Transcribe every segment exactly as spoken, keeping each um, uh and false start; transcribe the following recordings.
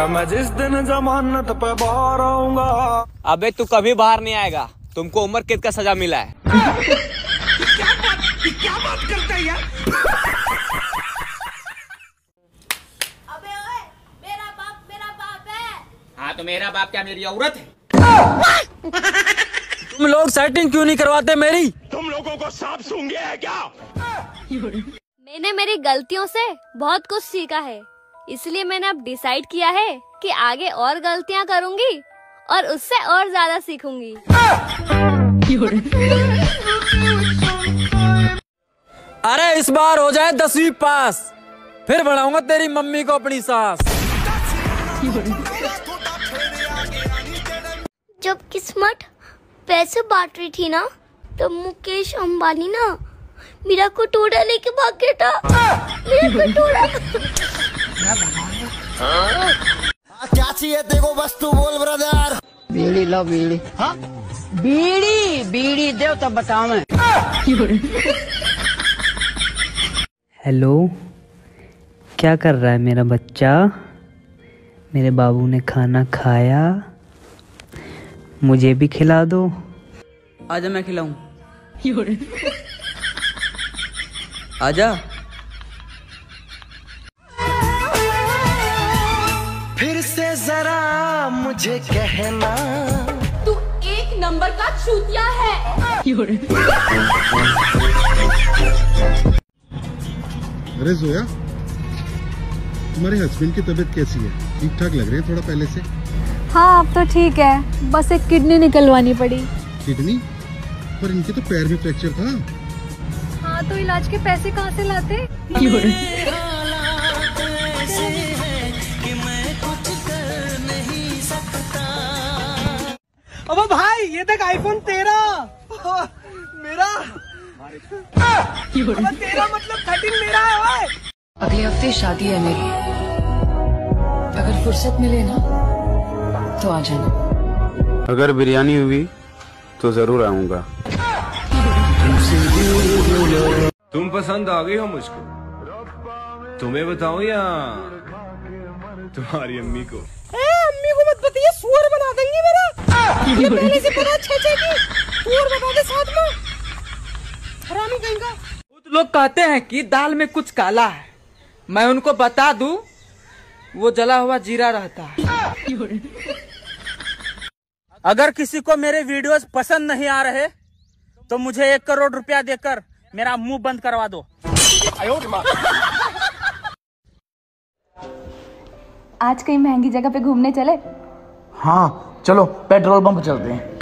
मैं जिस दिन जमानत पे बाहर आऊंगा। अबे तू कभी बाहर नहीं आएगा, तुमको उम्र कैद का सजा मिला है। क्या बात क्या बात करता है यार। अबे ओए, मेरा बाप मेरा बाप है। हाँ तो मेरा बाप क्या मेरी औरत है? तुम लोग सेटिंग क्यों नहीं करवाते मेरी? तुम लोगों को सांप सूंघ गया है क्या? मैंने मेरी गलतियों से बहुत कुछ सीखा है, इसलिए मैंने अब डिसाइड किया है कि आगे और गलतियां करूंगी और उससे और ज्यादा सीखूंगी। अरे इस बार हो जाए दसवीं पास, फिर बढ़ाऊंगा तेरी मम्मी को अपनी सास। जब किस्मत पैसे बांट रही थी ना, तब मुकेश अंबानी ना मेरा कटोरा लेके भाग गया था। मेरा कटोरा। क्या चाहिए देखो बस तू बोल ब्रदर। बीड़ी लो बीड़ी। हाँ बीड़ी बीड़ी दे तब बताओ मैं। हेलो, क्या कर रहा है मेरा बच्चा? मेरे बाबू ने खाना खाया, मुझे भी खिला दो। आजा मैं खिलाऊं। आजा। फिर से जरा मुझे कहना, तू एक नंबर का चूतिया है। अरे जोया, तुम्हारे हस्बैंड की तबीयत कैसी है? ठीक ठाक लग रहे हैं थोड़ा पहले से। हाँ अब तो ठीक है, बस एक किडनी निकलवानी पड़ी। किडनी? पर इनके तो पैर में फ्रैक्चर था। हाँ तो इलाज के पैसे कहाँ से लाते? अब भाई ये तक आईफोन तेरह मेरा तेरह मतलब थर्टीन मेरा है भाई। अगले हफ्ते शादी है मेरी, अगर फुर्सत मिले ना तो आ जाना। अगर बिरयानी हुई तो जरूर आऊंगा। तुम पसंद आ गई हो मुझको, तुम्हें बताऊं या तुम्हारी अम्मी को? ए, अम्मी को मत बताइए, सुअर बना देंगी मेरा। ये पहले से पता छे छे की सुअर बना दे साथ में, हरामी कहीं का। कुछ लोग कहते हैं कि दाल में कुछ काला है, मैं उनको बता दूं वो जला हुआ जीरा रहता है। अगर किसी को मेरे वीडियोस पसंद नहीं आ रहे तो मुझे एक करोड़ रुपया देकर मेरा मुंह बंद करवा दो। आज कहीं महंगी जगह पे घूमने चले? हाँ चलो पेट्रोल पंप चलते हैं।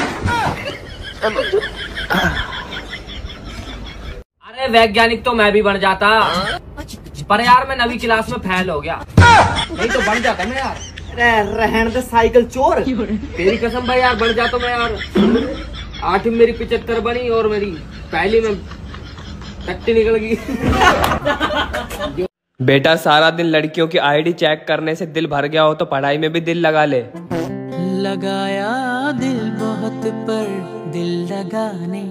अरे वैज्ञानिक तो मैं भी बन जाता, पर यार मैं नवी क्लास में फेल हो गया। नहीं तो बन जाता मैं यार। रहने दे साइकिल चोर, तेरी कसम भाई यार बन जाता मैं यार। आठवीं मेरी पिचहत्तर बनी और मेरी पहली में टट्टी निकल गई। बेटा सारा दिन लड़कियों की आईडी चेक करने से दिल भर गया हो तो पढ़ाई में भी दिल लगा ले। लगाया दिल बहुत पर दिल लगाने।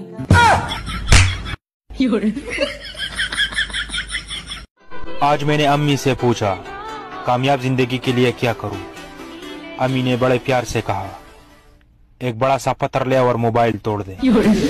आज मैंने अम्मी से पूछा कामयाब जिंदगी के लिए क्या करूं। अम्मी ने बड़े प्यार से कहा एक बड़ा सा पत्थर ले और मोबाइल तोड़ दे।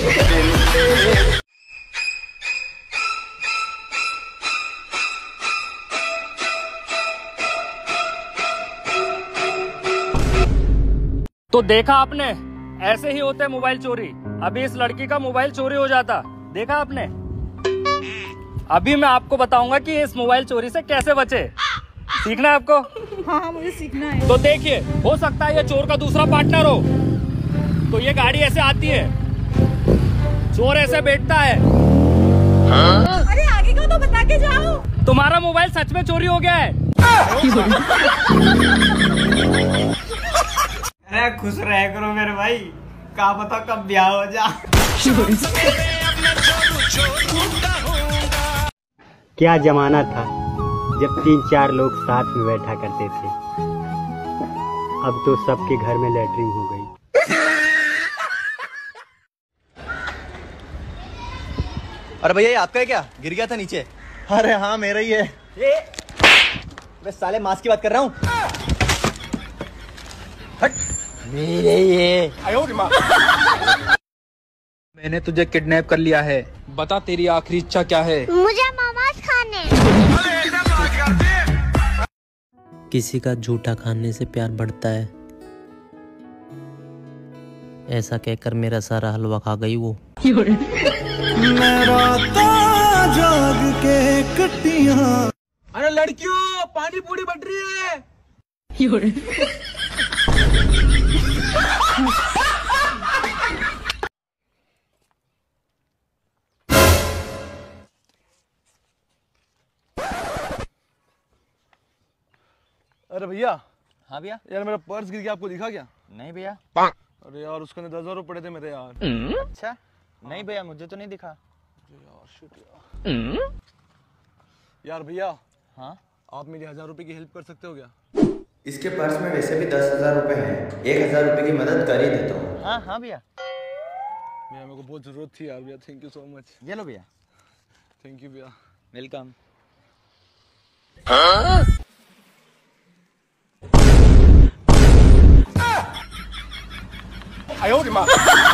तो देखा आपने, ऐसे ही होते मोबाइल चोरी। अभी इस लड़की का मोबाइल चोरी हो जाता, देखा आपने। अभी मैं आपको बताऊंगा कि इस मोबाइल चोरी से कैसे बचे। सीखना है आपको? हाँ मुझे सीखना है। तो देखिए, हो सकता है ये चोर का दूसरा पार्टनर हो। तो ये गाड़ी ऐसे आती है, चोर ऐसे बैठता है। हाँ? अरे आगे का तो बता के जाओ। तुम्हारा मोबाइल सच में चोरी हो गया है। अरे खुश रह करो मेरे भाई, क्या पता कब ब्याह हो जा। क्या जमाना था जब तीन चार लोग साथ में बैठा करते थे। अब तो सबके घर में लैट्रिन हो गई। अरे भैया ये आपका है क्या? गिर गया था नीचे। अरे हाँ मेरा ही है। मैं साले मास्क की बात कर रहा हूँ। मेरे ये मैंने तुझे किडनैप कर लिया है, बता तेरी आखिरी इच्छा क्या है? मुझे मोमोज खाने। किसी का झूठा खाने से प्यार बढ़ता है, ऐसा कहकर मेरा सारा हलवा खा गई वो। जाग के कटियां। अरे लड़कियों, पानी पूरी बट रही है। अरे भैया। हाँ भैया। यार मेरा पर्स गिर गया, आपको दिखा क्या? नहीं भैया। अरे यार उसके अंदर दस हजार रुपए पड़े थे मेरे यार। अच्छा नहीं भैया, मुझे तो नहीं दिखा। यार शिट यार। यार भैया। हाँ आप मेरी हजार रुपए की हेल्प कर सकते हो क्या? इसके पर्स में वैसे भी दस हजार रुपए हैं, एक हजार रुपए की मदद कर ही देता हूँ। हाँ हाँ भैया। भैया मेरे को बहुत जरूरत थी यार भैया, थैंक यू सो मच। ये लो भैया। थैंक यू भैया। वेलकम। आयो रे माँ।